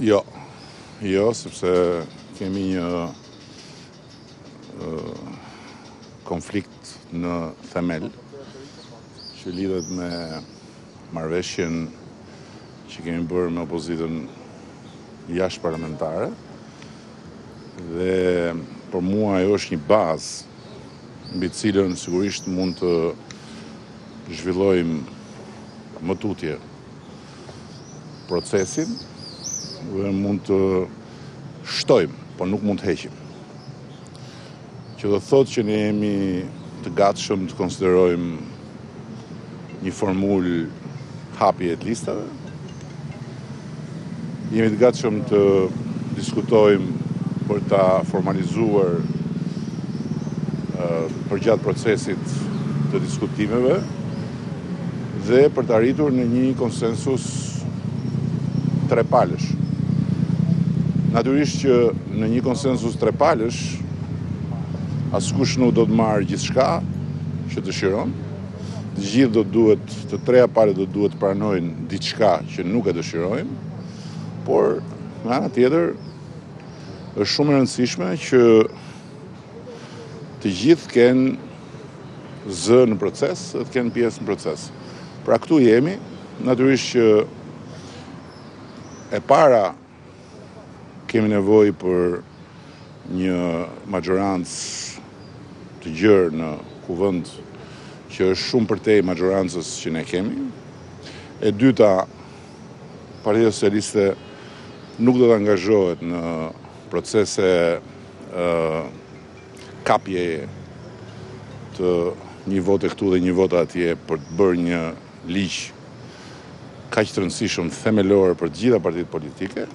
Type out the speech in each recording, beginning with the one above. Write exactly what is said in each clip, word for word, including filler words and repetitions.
Jo, jo, sepse kemi një uh, konflikt në themel që lidhet me marrëveshjen që kemi bërë me opozitën jashtë parlamentare dhe për mua ajo është një bazë mbi të cilën sigurisht mund të zhvillojmë më tutje procesin dhe mund të shtojmë, por nuk mund të heqim. Që do thotë që ne jemi të gatshëm të konsiderojmë një formulë hapje të listave, jemi të gatshëm të diskutojmë për ta formalizuar uh, përgjatë procesit të diskutimeve dhe për të arritur në një konsensus trepalësh. Natyrisht që në një konsensus trepalësh askush nuk do të marrë gjithçka që dëshiron. Të gjithë do duhet, të treja palët do duhet të pranojnë diçka që nuk e dëshirojmë, por nga ana tjetër është shumë e rëndësishme që të gjithë kenë zë në proces dhe të kenë pjesë në proces. Pra këtu jemi, natyrisht që e para kemi nevojë për një majorancë të gjerë në kuvend që është shumë përtej majorancës që ne kemi. E dyta, Partia Socialiste nuk do të angazhohet në procese uh, kapjeje të një vote këtu dhe një vote atje për të bërë një ligj kaq të rëndësishëm themelor për të gjitha partitë politike.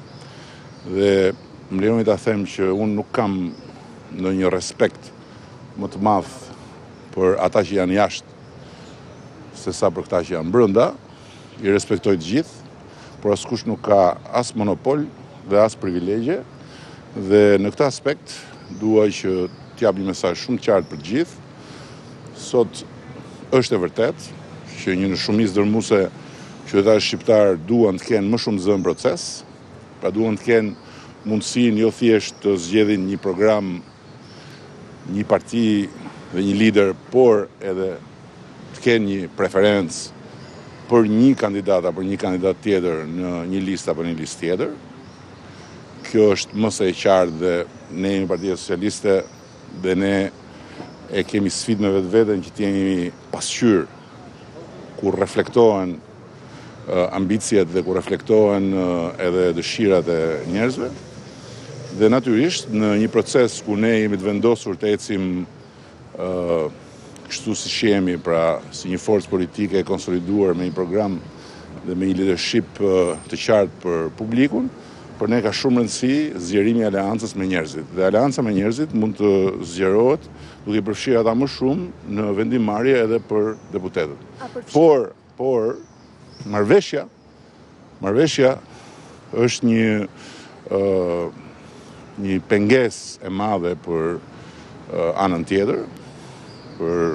Dhe më lejoni ta them që unë nuk kam ndonjë respekt më të madh për ata që janë jashtë se sa për këta që janë brenda. I respektoj të gjithë, por askush nuk ka as monopol dhe as privilegje. Dhe në këtë aspekt dua që t'jap një mesazh shumë qartë për të gjithë. Sot është e vërtet që një shumicë dërmuese qytetarë shqiptar duan të kenë më shumë zë në proces, pra duan të kenë mundësinë jo thjesht të zgjedhin një program, një parti dhe një lider, por edhe të kenë një preferencë për një kandidat apo një kandidat tjetër në një listë apo një listë tjetër. Kjo është më së e qartë dhe ne jemi Partia Socialiste dhe ne e kemi sfidë me vetveten që të jemi pasqyrë kur reflektohen uh, ambicjet dhe kur reflektohen uh, edhe dëshirat e njerëzve. Dhe natyrisht në një proces ku ne jemi të vendosur të ecim uh, kështu si jemi, pra si një forcë politike e konsoliduar me një program dhe me një leadership uh, të qartë për publikun, për ne ka shumë rëndësi zgjerimi i aleancës me njerëzit. Dhe aleanca me njerëzit mund të zgjerohet duke i përfshirë ata më shumë në vendimmarrje edhe për deputetët. Por, por marrëveshja, marrëveshja është një uh, një pengesë e madhe për uh, anën tjetër, për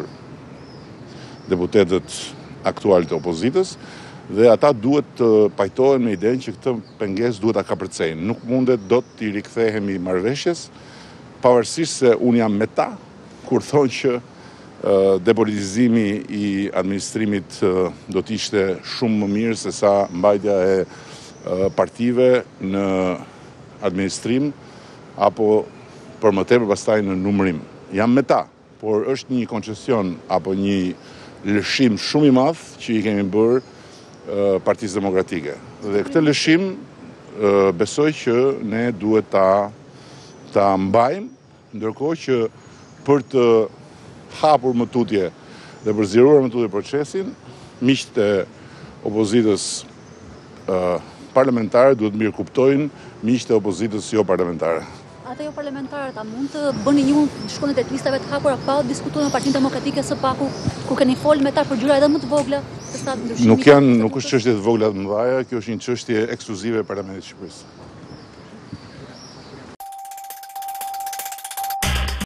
deputetët aktual të opozitës, dhe ata duhet të pajtohen me idenë që këtë pengesë duhet ta kapërcejnë. Nuk mundet dot të rikthehemi marrëveshjes, pavarësisht se unë jam me ta kur thonë që uh, depolitizimi i administrimit uh, do të ishte shumë më mirë se sa mbajtja e uh, partive në administrim apo për më tepër pastaj në numërim. Jam me ta, por është një koncesion apo një lëshim shumë i madh që i kemi bërë uh, Partisë Demokratike. Dhe këtë lëshim uh, besoj që ne duhet ta ta mbajmë, ndërkohë që për të hapur më tutje dhe për zgjeruar më tutje procesin, miqtë e opozitës uh, parlamentare duhet mirë kuptojnë miqtë e opozitës jo parlamentare. Ata jo parlamentarët, a mund të bëni një shkronjat e listave të hapura pa diskutuar me Partinë Demokratike së paku, ku keni folur me ta për gjëra edhe më të vogla? Nuk janë, nuk është çështje të vogla të mëdha, kjo është një çështje ekskluzive e Parlamentit të Shqipërisë.